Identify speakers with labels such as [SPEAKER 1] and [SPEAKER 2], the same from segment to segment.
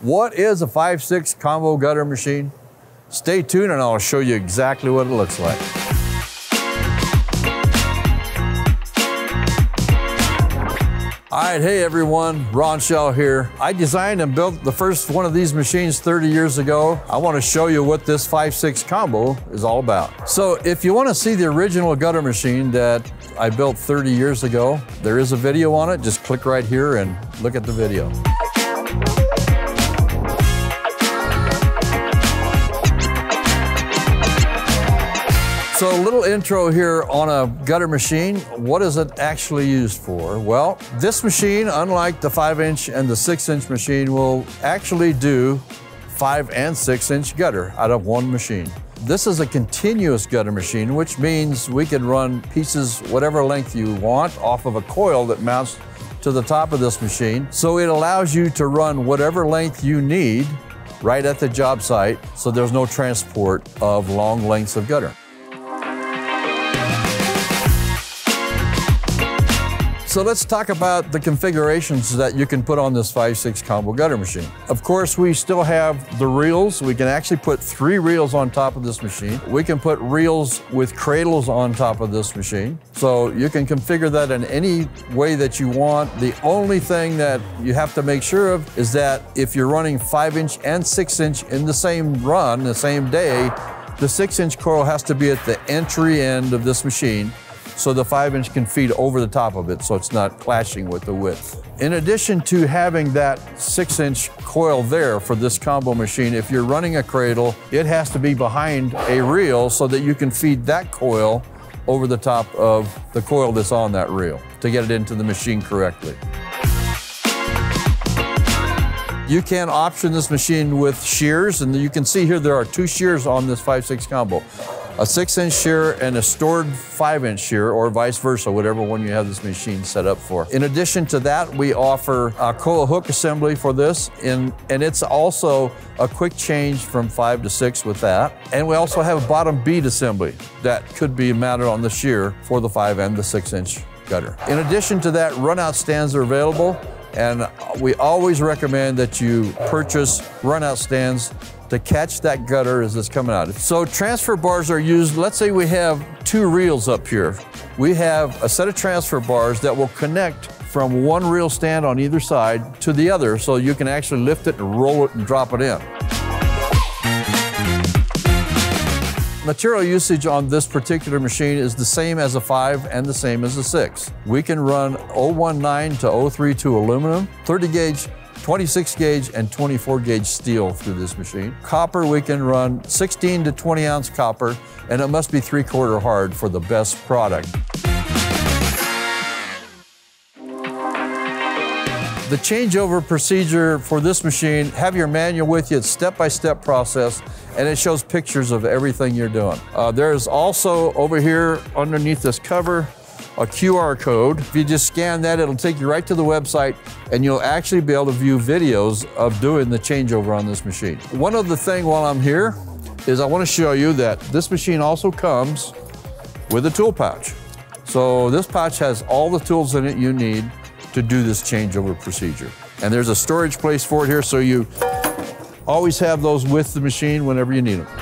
[SPEAKER 1] What is a 5/6 combo gutter machine? Stay tuned and I'll show you exactly what it looks like. All right, hey everyone, Ron Schell here. I designed and built the first one of these machines 30 years ago. I want to show you what this 5/6 combo is all about. So if you want to see the original gutter machine that I built 30 years ago, there is a video on it. Just click right here and look at the video. So a little intro here on a gutter machine. What is it actually used for? Well, this machine, unlike the 5-inch and the 6-inch machine, will actually do 5 and 6-inch gutter out of one machine. This is a continuous gutter machine, which means we can run pieces whatever length you want off of a coil that mounts to the top of this machine. So it allows you to run whatever length you need right at the job site, so there's no transport of long lengths of gutter. So let's talk about the configurations that you can put on this 5/6 combo gutter machine. Of course, we still have the reels. We can actually put 3 reels on top of this machine. We can put reels with cradles on top of this machine. So you can configure that in any way that you want. The only thing that you have to make sure of is that if you're running 5-inch and 6-inch in the same run, the same day, the 6-inch coil has to be at the entry end of this machine, so the 5-inch can feed over the top of it so it's not clashing with the width. In addition to having that 6-inch coil there for this combo machine, if you're running a cradle, it has to be behind a reel so that you can feed that coil over the top of the coil that's on that reel to get it into the machine correctly. You can option this machine with shears, and you can see here there are 2 shears on this 5/6 combo. A 6-inch shear and a stored 5-inch shear, or vice versa, whatever one you have this machine set up for. In addition to that, we offer a coil hook assembly for this, and it's also a quick change from 5 to 6 with that. And we also have a bottom bead assembly that could be mounted on the shear for the 5 and the 6-inch gutter. In addition to that, run-out stands are available, and we always recommend that you purchase run-out stands to catch that gutter as it's coming out. So transfer bars are used. Let's say we have 2 reels up here. We have a set of transfer bars that will connect from one reel stand on either side to the other, so you can actually lift it and roll it and drop it in. Material usage on this particular machine is the same as a 5 and the same as a 6. We can run 019 to 032 aluminum, 30 gauge, 26 gauge and 24 gauge steel through this machine. Copper, we can run 16 to 20 ounce copper, and it must be 3/4 hard for the best product. The changeover procedure for this machine, have your manual with you. It's step-by-step process, and it shows pictures of everything you're doing. There's also over here underneath this cover a QR code. If you just scan that, it'll take you right to the website, and you'll actually be able to view videos of doing the changeover on this machine. One other thing while I'm here is I want to show you that this machine also comes with a tool pouch. So this pouch has all the tools in it you need to do this changeover procedure. And there's a storage place for it here, so you always have those with the machine whenever you need them.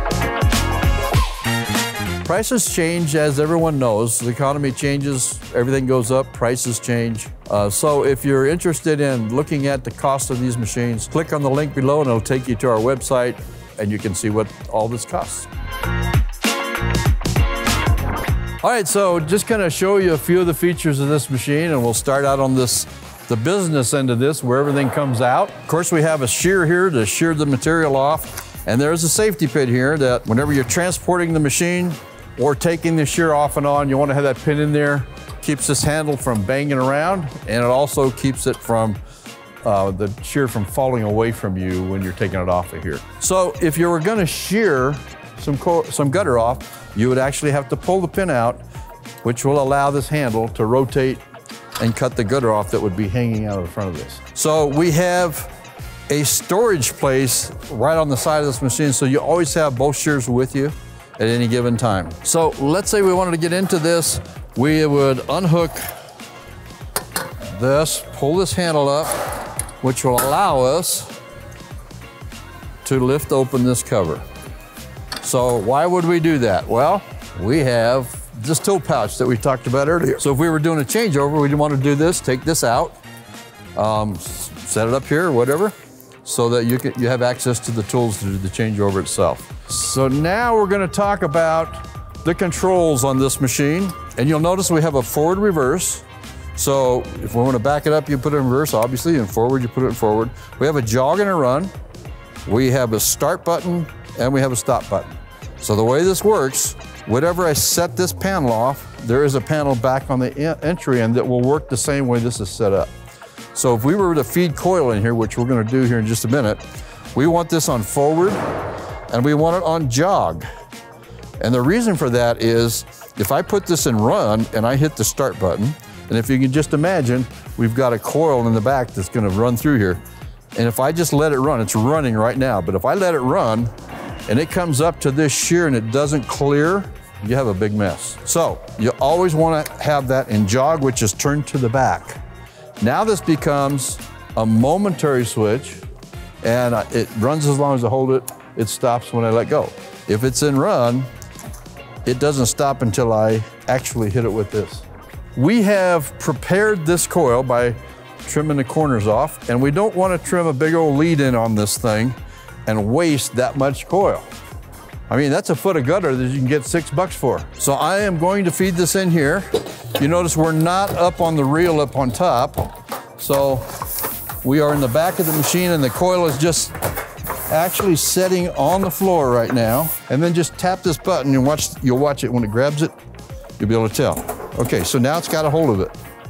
[SPEAKER 1] Prices change, as everyone knows. The economy changes, everything goes up, prices change. So if you're interested in looking at the cost of these machines, click on the link below and it'll take you to our website and you can see what all this costs. All right, so just kind of show you a few of the features of this machine, and we'll start out on the business end of this, where everything comes out. Of course, we have a shear here to shear the material off, and there's a safety pin here that whenever you're transporting the machine or taking the shear off and on, you want to have that pin in there. Keeps this handle from banging around, and it also keeps it from the shear from falling away from you when you're taking it off of here. So if you were going to shear some gutter off, you would actually have to pull the pin out, which will allow this handle to rotate and cut the gutter off that would be hanging out of the front of this. So we have a storage place right on the side of this machine, so you always have both shears with you at any given time. So let's say we wanted to get into this, we would unhook this, pull this handle up, which will allow us to lift open this cover. So why would we do that? Well, we have this tool pouch that we talked about earlier. So if we were doing a changeover, we'd want to do this, take this out, set it up here or whatever, so that you have access to the tools to do the changeover itself. So now we're going to talk about the controls on this machine. And you'll notice we have a forward reverse. So if we want to back it up, you put it in reverse, obviously, and forward, you put it in forward. We have a jog and a run. We have a start button, and we have a stop button. So the way this works, whenever I set this panel off, there is a panel back on the entry end that will work the same way this is set up. So if we were to feed coil in here, which we're going to do here in just a minute, we want this on forward, and we want it on jog. And the reason for that is, if I put this in run, and I hit the start button, and if you can just imagine, we've got a coil in the back that's going to run through here. And if I just let it run, it's running right now, but if I let it run, and it comes up to this shear and it doesn't clear, you have a big mess. So you always want to have that in jog, which is turned to the back. Now this becomes a momentary switch, and it runs as long as I hold it. It stops when I let go. If it's in run, it doesn't stop until I actually hit it with this. We have prepared this coil by trimming the corners off, and we don't want to trim a big old lead in on this thing and waste that much coil. I mean, that's a foot of gutter that you can get $6 for. So I am going to feed this in here. You notice we're not up on the reel up on top. So we are in the back of the machine, and the coil is just actually setting on the floor right now. And then just tap this button and you'll watch it. When it grabs it, you'll be able to tell. Okay, so now it's got a hold of it.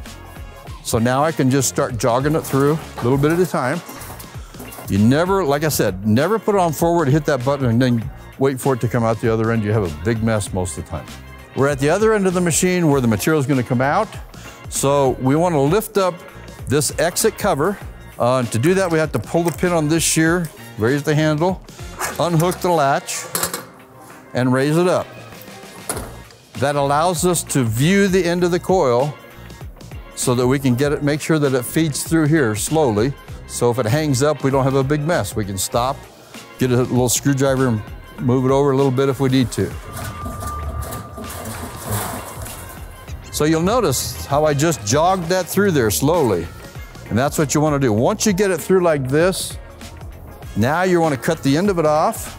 [SPEAKER 1] So now I can just start jogging it through a little bit at a time. You never, like I said, never put it on forward, hit that button, and then wait for it to come out the other end. You have a big mess most of the time. We're at the other end of the machine where the material is going to come out. So we want to lift up this exit cover. To do that, we have to pull the pin on this shear, raise the handle, unhook the latch, and raise it up. That allows us to view the end of the coil so that we can get it, make sure that it feeds through here slowly. So if it hangs up, we don't have a big mess. We can stop, get a little screwdriver and move it over a little bit if we need to. So you'll notice how I just jogged that through there slowly. And that's what you want to do. Once you get it through like this, now you want to cut the end of it off.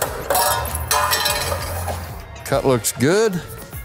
[SPEAKER 1] Cut looks good.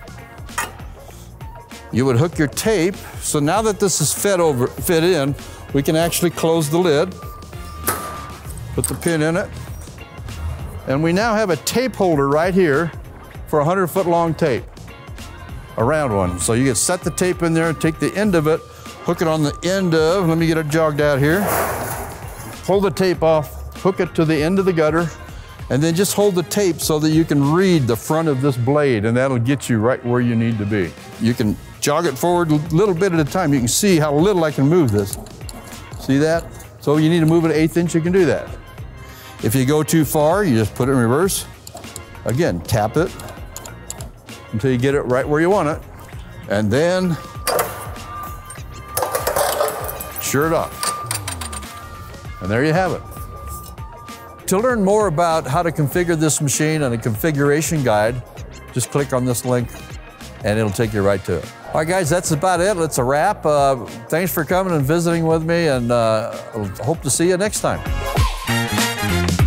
[SPEAKER 1] You would hook your tape. So now that this is fit in, we can actually close the lid, put the pin in it, and we now have a tape holder right here for a 100-foot long tape, a round one. So you can set the tape in there, take the end of it, hook it on the end of, let me get it jogged out here, pull the tape off, hook it to the end of the gutter, and then just hold the tape so that you can read the front of this blade, and that'll get you right where you need to be. You can jog it forward a little bit at a time. You can see how little I can move this. See that? So you need to move it 1/8 inch, you can do that. If you go too far, you just put it in reverse. Again, tap it until you get it right where you want it. And then shear it off. And there you have it. To learn more about how to configure this machine and a configuration guide, just click on this link and it'll take you right to it. All right, guys, that's about it. It's a wrap. Thanks for coming and visiting with me, and hope to see you next time.